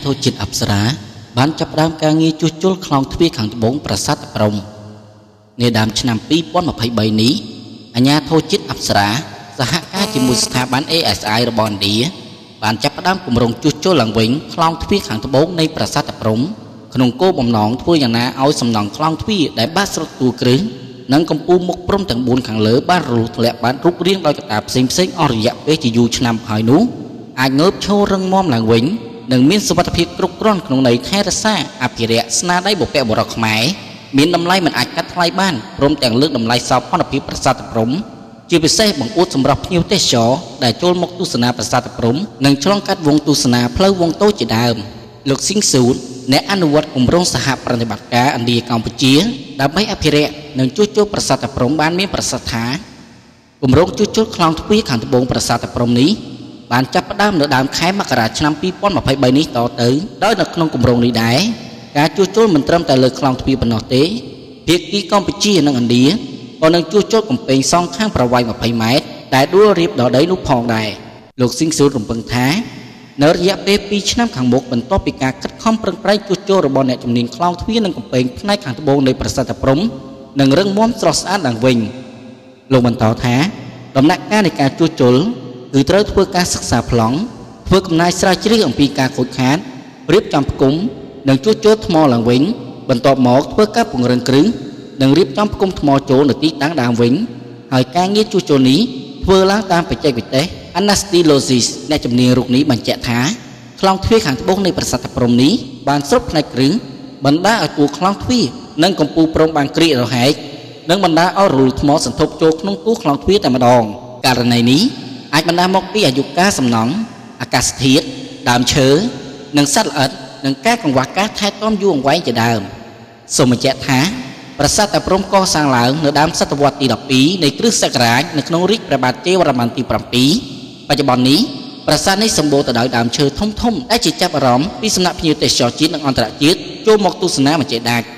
ធរជាតិអប្សរាបានចាប់ផ្ដើមការងារជួសជុលខ្លោងទ្វារខាងត្បូងប្រាសាទតាព្រំនាដើមឆ្នាំ2023នេះអាជ្ញាធរជាតិអប្សរាសហការជាមួយស្ថាប័ន ASI របស់ឥណ្ឌាបានចាប់ផ្ដើមគម្រោងជួសជុលឡើងវិញខ្លោងទ្វារខាងត្បូងនៃប្រាសាទតាព្រំក្នុងគោលបំណងធ្វើយ៉ាងណាឲ្យសំណង់ខ្លោងទ្វារដែលបាក់ស្រុតទួគ្រឹះនិងកម្ពូលមុខព្រំទាំង4ខាងលើបានរលុះធ្លាក់បានរូបរាងដោយកត្តាផ្សេងៗអស់រយៈពេលជាយូរឆ្នាំហើយនោះអាចងើបឈររឹងមាំឡើងវិញនិងមានសុវត្ថិភាពគ្រប់គ្រាន់ក្នុងន័យថែរក្សាអភិរក្សស្នាដៃបុព្វបុរសខ្មែរមានតម្លៃមិនអាចកាត់ថ្លៃបានព្រមទាំងលើកតម្លៃសោភ័ណភាពប្រាសាទតាព្រំជាពិសេសបង្អួតសម្រាប់ភ្ញៀវទេសចរដែលចូលមកទស្សនាប្រាសាទតាព្រំនិងឆ្លងកាត់វងទស្សនាផ្លូវវងតូចជាដើមលោកស៊ីងស៊ូតអ្នកអនុវត្តគម្រោងសហប្រតិបត្តិការឥណ្ឌាកម្ពុជាដើម្បីអភិរក្សនិងជួសជុលប្រាសាទតាព្រំបានមានប្រសាសន៍ថាគម្រោងជួសជុលខ្លោងទ្វារខាងត្បូងប្រាសាទតាព្រំនេះបានចាប់ផ្ដើមនៅដើមខែមករាឆ្នាំ2023នេះតទៅដោយនៅក្នុងគម្រោងនេះដែរការជួសជុលមិនត្រឹមតែលើខ្លោងទ្វារប៉ុណ្ណោះទេភាគីកម្ពុជានិងឥណ្ឌាក៏នឹងជួសជុលកំពែងសងខាងប្រវែង20ម៉ែត្រដែលដួលរៀបដល់ដីនោះផងដែរលោកស៊ីងស៊ូតរំពឹងថានៅរយៈពេល2ឆ្នាំខាងមុខបន្ទាប់ពីការខិតខំប្រឹងប្រែងជួសជុលរបស់អ្នកជំនាញខ្លោងទ្វារនិងកំពែងផ្នែកខាងត្បូងនៃប្រាសាទតាព្រំនឹងរឹងមាំស្រស់ស្អាតឡើងវិញលោកបន្តថាដំណាក់កាលនៃការជួសជុលគឺត្រូវធ្វើការសិក្សាប្លង់ធ្វើកំណាយស្រាវជ្រាវអំពីការខូចខាតរៀបចំផ្គុំនិងជួសជុលថ្មឡើងវិញបន្ទាប់មកធ្វើការពង្រឹងគ្រឹះនិងរៀបចំផ្គុំថ្មចូលនៅទីតាំងដើមវិញហើយការងារជួសជុលនេះធ្វើឡើងតាមបច្ចេកទេស Anastylosis អ្នកជំនាញរូបនេះបញ្ជាក់ថាខ្លោងទ្វារខាងត្បូងនៃប្រាសាទតាព្រំនេះបានស្រុតផ្នែកគ្រឹះបណ្ដាឲ្យតួខ្លោងទ្វារនិងកំពូលព្រំបានក្រៀករហែកនិងបណ្ដាឲ្យរលួយថ្មសន្ធប់ចូលក្នុងតួខ្លោងទ្វារតែម្ដងករណីនេះអាចបណ្ដាលមកពីអាយុកាលសំណង់អាកាសធាតុដើមឈើនិងសត្វល្អិតនិងការកង្វះការថែទាំយូរអង្វែងជាដើមសូមបញ្ជាក់ថាប្រាសាទតាព្រំកសាងឡើងនៅដើមសតវត្សទី12នៃគ្រិស្តសករាជនៅក្នុងរាជ្យព្រះបាទជ័យវរ្ម័នទី7បច្ចុប្បន្ននេះប្រាសាទនេះសម្បូរទៅដោយដើមឈើធំៗដែលជាចាប់អារម្មណ៍ពីសំណាក់ភ្ញៀវទេសចរជាតិនិងអន្តរជាតិចូលមកទស្សនាមិនចេះដាច់